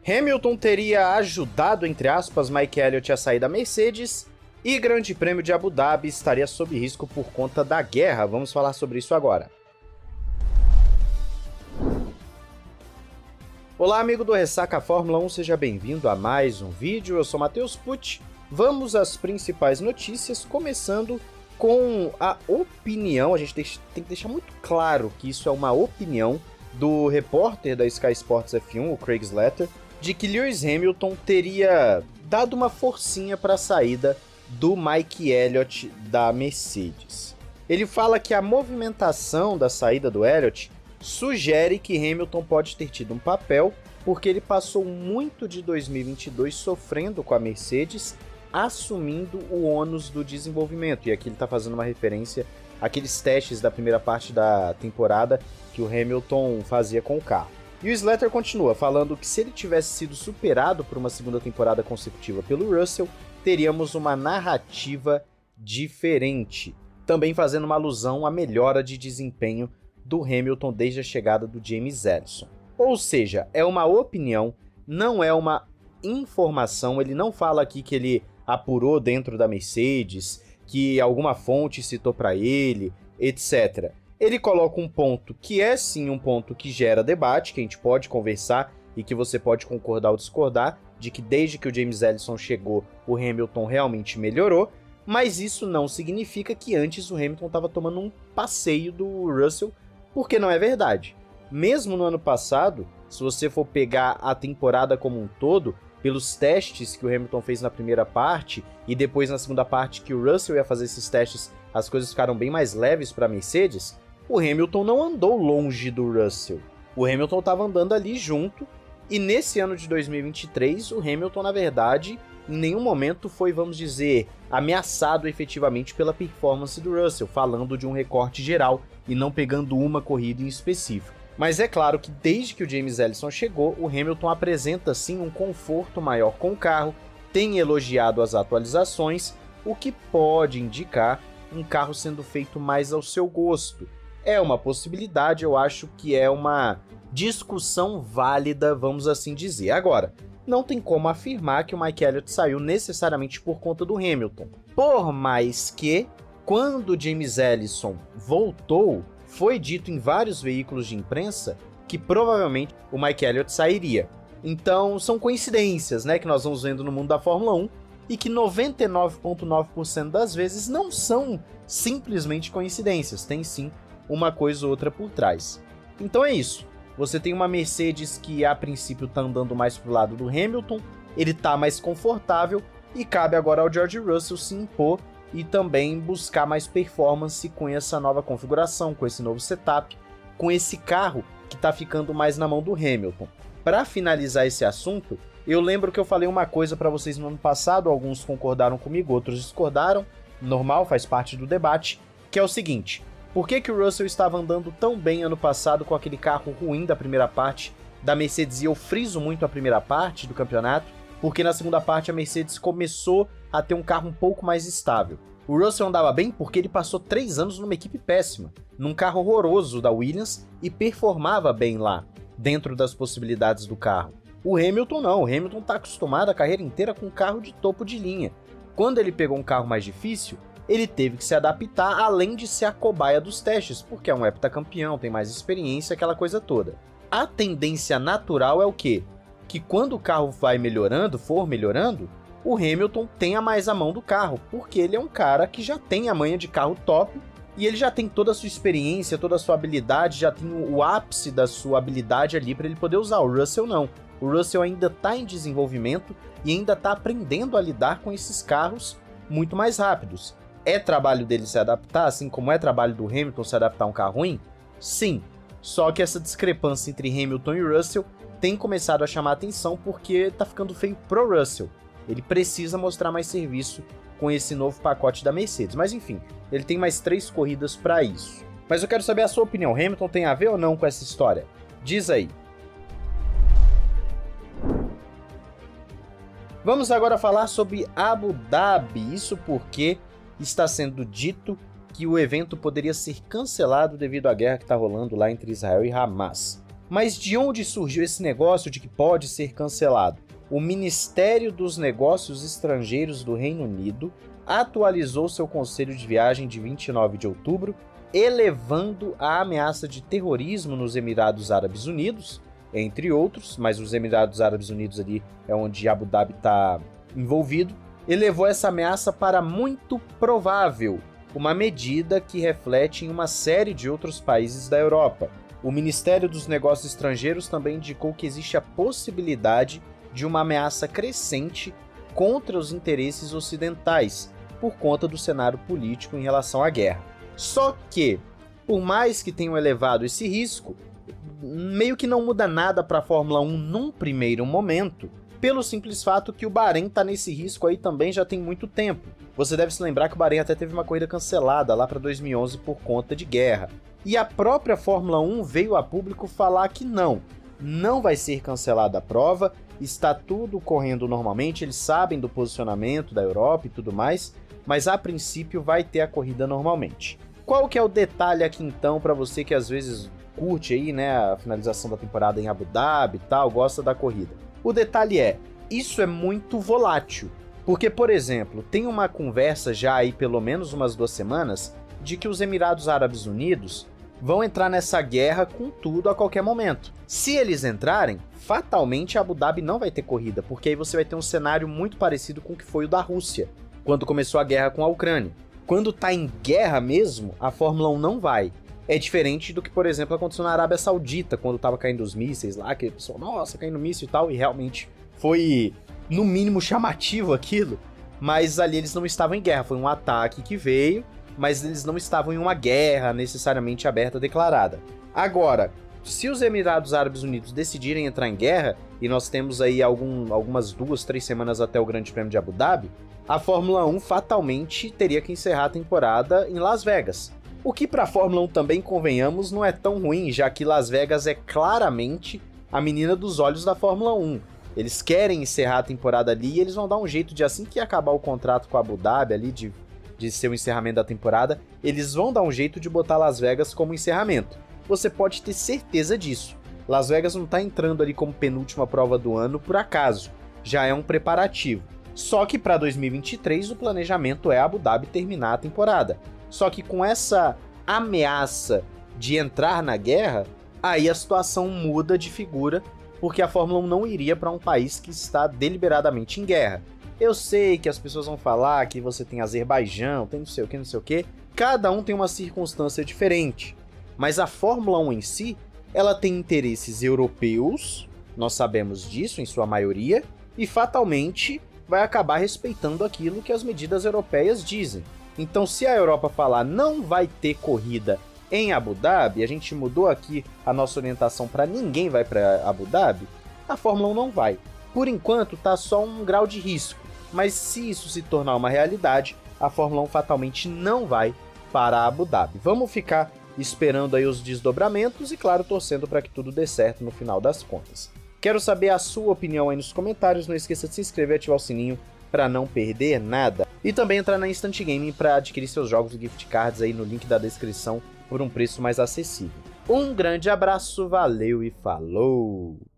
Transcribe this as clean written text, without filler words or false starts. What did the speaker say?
Hamilton teria ajudado, entre aspas, Mike Elliott a sair da Mercedes e Grande Prêmio de Abu Dhabi estaria sob risco por conta da guerra. Vamos falar sobre isso agora. Olá, amigo do Ressaca Fórmula 1, seja bem-vindo a mais um vídeo. Eu sou Matheus Pucci. Vamos às principais notícias, começando com a opinião. A gente tem que deixar muito claro que isso é uma opinião do repórter da Sky Sports F1, o Craig Slater, de que Lewis Hamilton teria dado uma forcinha para a saída do Mike Elliott da Mercedes. Ele fala que a movimentação da saída do Elliott sugere que Hamilton pode ter tido um papel porque ele passou muito de 2022 sofrendo com a Mercedes, assumindo o ônus do desenvolvimento. E aqui ele está fazendo uma referência àqueles testes da primeira parte da temporada que o Hamilton fazia com o carro. E o Slater continua falando que se ele tivesse sido superado por uma segunda temporada consecutiva pelo Russell, teríamos uma narrativa diferente, também fazendo uma alusão à melhora de desempenho do Hamilton desde a chegada do James Allison. Ou seja, é uma opinião, não é uma informação. Ele não fala aqui que ele apurou dentro da Mercedes, que alguma fonte citou para ele, etc. Ele coloca um ponto que é sim um ponto que gera debate, que a gente pode conversar e que você pode concordar ou discordar, de que desde que o James Allison chegou, o Hamilton realmente melhorou, mas isso não significa que antes o Hamilton estava tomando um passeio do Russell, porque não é verdade. Mesmo no ano passado, se você for pegar a temporada como um todo, pelos testes que o Hamilton fez na primeira parte e depois na segunda parte que o Russell ia fazer esses testes, as coisas ficaram bem mais leves para a Mercedes, o Hamilton não andou longe do Russell. O Hamilton estava andando ali junto, e nesse ano de 2023, o Hamilton, na verdade, em nenhum momento foi, vamos dizer, ameaçado efetivamente pela performance do Russell, falando de um recorte geral e não pegando uma corrida em específico. Mas é claro que desde que o James Allison chegou, o Hamilton apresenta sim um conforto maior com o carro, tem elogiado as atualizações, o que pode indicar um carro sendo feito mais ao seu gosto. É uma possibilidade, eu acho que é uma discussão válida, vamos assim dizer. Agora, não tem como afirmar que o Mike Elliott saiu necessariamente por conta do Hamilton. Por mais que, quando James Allison voltou, foi dito em vários veículos de imprensa que provavelmente o Mike Elliott sairia. Então, são coincidências, né, que nós vamos vendo no mundo da Fórmula 1 e que 99,9% das vezes não são simplesmente coincidências, tem sim uma coisa ou outra por trás. Então é isso. Você tem uma Mercedes que a princípio está andando mais pro lado do Hamilton, ele está mais confortável e cabe agora ao George Russell se impor e também buscar mais performance com essa nova configuração, com esse novo setup, com esse carro que está ficando mais na mão do Hamilton. Para finalizar esse assunto, eu lembro que eu falei uma coisa para vocês no ano passado, alguns concordaram comigo, outros discordaram, normal, faz parte do debate, que é o seguinte: por que o Russell estava andando tão bem ano passado com aquele carro ruim da primeira parte da Mercedes? E eu friso muito a primeira parte do campeonato, porque na segunda parte a Mercedes começou a ter um carro um pouco mais estável. O Russell andava bem porque ele passou 3 anos numa equipe péssima, num carro horroroso da Williams e performava bem lá, dentro das possibilidades do carro. O Hamilton não, o Hamilton está acostumado a carreira inteira com um carro de topo de linha. Quando ele pegou um carro mais difícil, ele teve que se adaptar, além de ser a cobaia dos testes, porque é um heptacampeão, tem mais experiência, aquela coisa toda. A tendência natural é o quê? Que quando o carro vai melhorando, for melhorando, o Hamilton tenha mais a mão do carro, porque ele é um cara que já tem a manha de carro top, e ele já tem toda a sua experiência, toda a sua habilidade, já tem o ápice da sua habilidade ali para ele poder usar. O Russell não. O Russell ainda está em desenvolvimento e ainda está aprendendo a lidar com esses carros muito mais rápidos. É trabalho dele se adaptar, assim como é trabalho do Hamilton se adaptar a um carro ruim? Sim. Só que essa discrepância entre Hamilton e Russell tem começado a chamar atenção porque tá ficando feio pro Russell. Ele precisa mostrar mais serviço com esse novo pacote da Mercedes. Mas enfim, ele tem mais 3 corridas para isso. Mas eu quero saber a sua opinião. Hamilton tem a ver ou não com essa história? Diz aí. Vamos agora falar sobre Abu Dhabi. Isso porque está sendo dito que o evento poderia ser cancelado devido à guerra que está rolando lá entre Israel e Hamas. Mas de onde surgiu esse negócio de que pode ser cancelado? O Ministério dos Negócios Estrangeiros do Reino Unido atualizou seu conselho de viagem de 29 de outubro, elevando a ameaça de terrorismo nos Emirados Árabes Unidos, entre outros, mas os Emirados Árabes Unidos ali é onde Abu Dhabi está envolvido, elevou essa ameaça para muito provável, uma medida que reflete em uma série de outros países da Europa. O Ministério dos Negócios Estrangeiros também indicou que existe a possibilidade de uma ameaça crescente contra os interesses ocidentais, por conta do cenário político em relação à guerra. Só que, por mais que tenham elevado esse risco, meio que não muda nada para a Fórmula 1 num primeiro momento, pelo simples fato que o Bahrein está nesse risco aí também já tem muito tempo. Você deve se lembrar que o Bahrein até teve uma corrida cancelada lá para 2011 por conta de guerra. E a própria Fórmula 1 veio a público falar que não vai ser cancelada a prova, está tudo correndo normalmente, eles sabem do posicionamento da Europa e tudo mais, mas a princípio vai ter a corrida normalmente. Qual que é o detalhe aqui então para você que às vezes curte aí, né, a finalização da temporada em Abu Dhabi e tal, gosta da corrida? O detalhe é, isso é muito volátil, porque, por exemplo, tem uma conversa já aí pelo menos umas 2 semanas de que os Emirados Árabes Unidos vão entrar nessa guerra com tudo a qualquer momento. Se eles entrarem, fatalmente Abu Dhabi não vai ter corrida, porque aí você vai ter um cenário muito parecido com o que foi o da Rússia, quando começou a guerra com a Ucrânia. Quando tá em guerra mesmo, a Fórmula 1 não vai. É diferente do que, por exemplo, aconteceu na Arábia Saudita, quando tava caindo os mísseis lá, que o pessoal, nossa, caindo míssil e tal, e realmente foi, no mínimo, chamativo aquilo, mas ali eles não estavam em guerra, foi um ataque que veio, mas eles não estavam em uma guerra necessariamente aberta declarada. Agora, se os Emirados Árabes Unidos decidirem entrar em guerra, e nós temos aí algumas 2, 3 semanas até o Grande Prêmio de Abu Dhabi, a Fórmula 1 fatalmente teria que encerrar a temporada em Las Vegas. O que para a Fórmula 1 também, convenhamos, não é tão ruim, já que Las Vegas é claramente a menina dos olhos da Fórmula 1. Eles querem encerrar a temporada ali e eles vão dar um jeito de, assim que acabar o contrato com a Abu Dhabi ali, de ser o encerramento da temporada, eles vão dar um jeito de botar Las Vegas como encerramento. Você pode ter certeza disso. Las Vegas não está entrando ali como penúltima prova do ano por acaso, já é um preparativo. Só que para 2023 o planejamento é Abu Dhabi terminar a temporada. Só que com essa ameaça de entrar na guerra, aí a situação muda de figura, porque a Fórmula 1 não iria para um país que está deliberadamente em guerra. Eu sei que as pessoas vão falar que você tem Azerbaijão, tem não sei o que, cada um tem uma circunstância diferente. Mas a Fórmula 1 em si, ela tem interesses europeus, nós sabemos disso em sua maioria, e fatalmente vai acabar respeitando aquilo que as medidas europeias dizem. Então, se a Europa falar não vai ter corrida em Abu Dhabi, a gente mudou aqui a nossa orientação para ninguém vai para Abu Dhabi, a Fórmula 1 não vai. Por enquanto, tá só um grau de risco, mas se isso se tornar uma realidade, a Fórmula 1 fatalmente não vai para Abu Dhabi. Vamos ficar esperando aí os desdobramentos e, claro, torcendo para que tudo dê certo no final das contas. Quero saber a sua opinião aí nos comentários, não esqueça de se inscrever e ativar o sininho para não perder nada. E também entrar na Instant Gaming para adquirir seus jogos e gift cards aí no link da descrição por um preço mais acessível. Um grande abraço, valeu e falou!